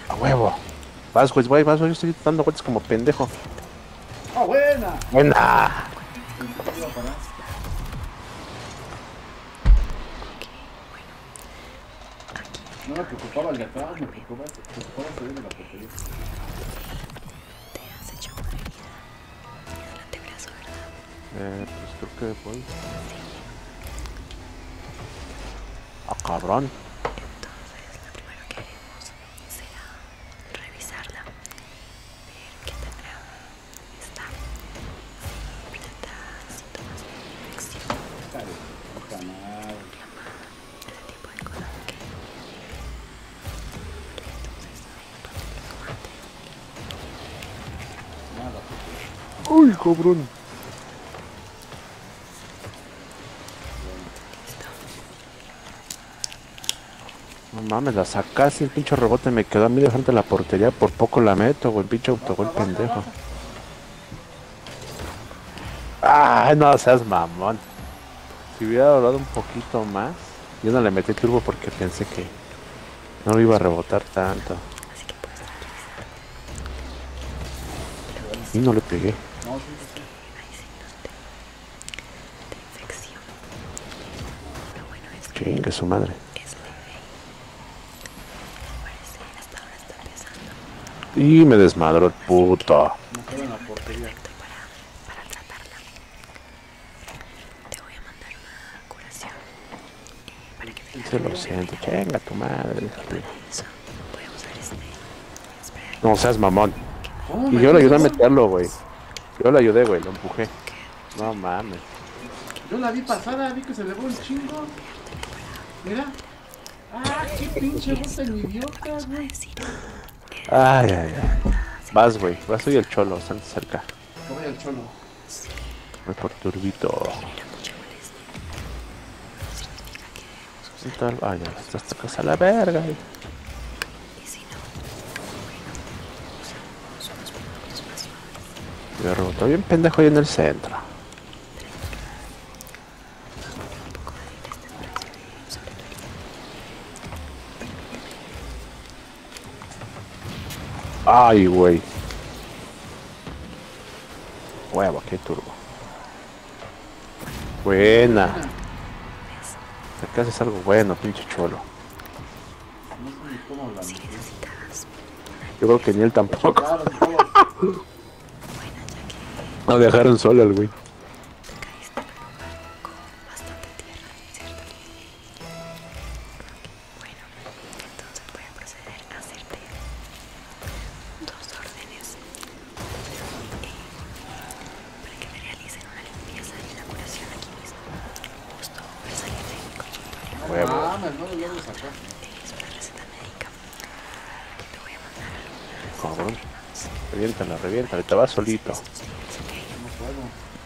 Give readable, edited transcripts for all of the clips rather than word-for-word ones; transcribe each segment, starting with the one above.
A huevo. Vas, güey, yo estoy dando vueltas como pendejo. ¡Ah, buena! Buena. Pensé que iba a parar. No me preocupaba el de atrás, me preocupaba salir de la portería. Te has hecho una herida en el antebrazo, ¿verdad? Pues creo que voy. Ah, cabrón. Entonces, lo primero que haremos será revisarla, ver qué tan grave está, si presenta síntomas de infección, Dale, puta madre. ese tipo de cosas, ¿ok? Entonces, ponte Nada, porque Uy, cabrón. listo. No mames, la sacaste, el pinche rebote me quedó a mí de frente a la portería. Por poco la meto, güey, pinche autogol baja, baja, pendejo. baja. Ah, no seas mamón. Si hubiera durado un poquito más, yo no le metí turbo porque pensé que no lo iba a rebotar tanto. Así que puedes tranquilizar. Y no le pegué. No, sí, sí, sí. Hay signos de infección. Lo bueno es que Chingue su madre. es leve. Parece hasta ahora está empezando. Y me desmadró el puto. Me quedo en la portería. Perfecto para tratarla. Te voy a mandar una curación para que veas Se lo siento, chinga tu madre. para eso. Voy a usar este spray No seas mamón. ¿Cómo Y me yo le ayudé a gol? meterlo, güey. Yo le ayudé, güey, lo empujé. No mames. Yo la vi pasada, vi que se elevó un chingo. Mira. Ah, qué pinche voz tan idiota, güey. Ay, ay, ay. Vas, güey. Vas, soy el cholo, bastante cerca. Que vaya el cholo. Voy por turbito. genera mucha molestia. Significa que debemos ¿Qué usar tal? Ay, ya está hasta casa la verga. y si no, bueno, usamos unos productos más suaves. Me rebotó bien pendejo ahí en el centro. Un poco de destemplación sobre tu herida. Ay, güey. Huevo, qué turbo. Buena. Acá haces algo bueno, pinche cholo. No sé ni cómo la Si metí. necesitas Yo creo que ni él tampoco. Claro, todos. buena, ya que No dejaron solo al güey. te caíste en un lugar con bastante tierra, ¿cierto? Bueno, entonces voy a proceder a hacerte dos órdenes para que me realicen una limpieza y una curación aquí mismo, justo al salir de mi consultorio. No Huevo. mames, no lo logro sacar. Es una receta médica. Te voy a mandar algunas Cabrón. cremas. Reviéntala, reviéntala. Te vas solito. Estos días, ¿ok? No puedo.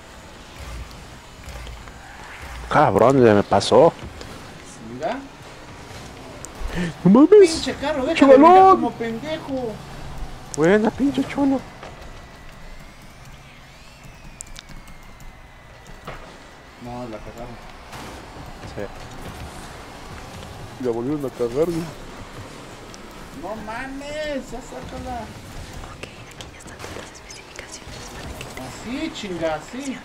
Cabrón, ya me pasó. Mira. No mames. Pinche carro, deja de brincar como pendejo. Buena, pinche cholo. No, la cagaron. Sí. La volvieron a cagar, güey. No mames, ya sácala. Ok, aquí ya están todas las especificaciones para que Así, chinga, así.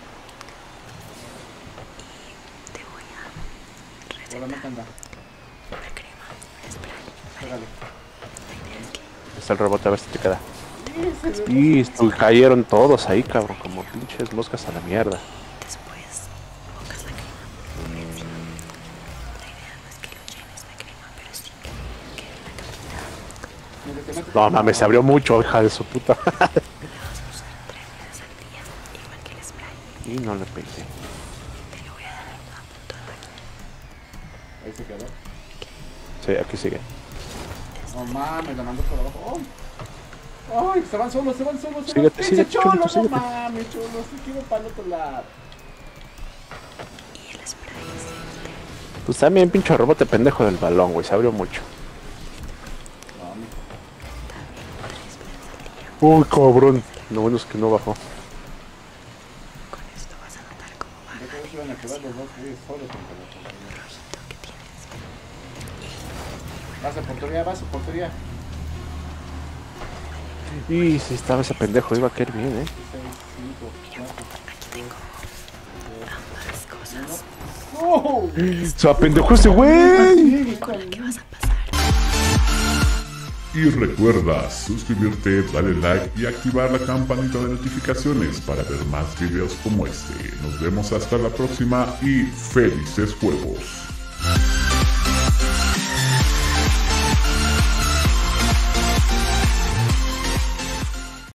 te voy a Ahora recetar no anda. una crema, un spray. Pégale. La idea es que Está el rebote, a ver si te queda. Sí, se le Y cayeron todos ahí, cabrón, como pinches moscas a la mierda. después pongas la crema por encima. La idea no es que lo llenes de crema, pero sí que quede una cantidad. Métete. No mames, se abrió mucho, hija de su puta. La vas a usar 3 veces al día, igual que el spray. Y no le pegué. Te lo voy a dar a punto de mano. Ahí se quedó. Sí, aquí sigue. No mames, la mandó por abajo. ¡Ay! ¡Ay! Se van solos, se van solos. Se van. Síguete, ¡Pinche síguete, cholo! cholito, No síguete. mames, cholo. Se quiero para el otro lado. Y el spray es este. Pues también pinche rebote pendejo del balón, güey, se abrió mucho. No, mijo. También 3 veces al día. Uy, cabrón. Lo bueno es que no bajó. Con esto vas a notar cómo baja Yo la creo que iban a quedar los dos güeyes solos contra la portería. rojito que tienes. Vas a portería, vas a portería. Y si estaba ese pendejo, iba a caer bien, 6, 5, 4. Aquí tengo ambas cosas. ¡Oh! Se apendejó ese güey. Con la que vas a pasar. Y recuerda suscribirte, darle like y activar la campanita de notificaciones para ver más videos como este. Nos vemos hasta la próxima y felices juegos.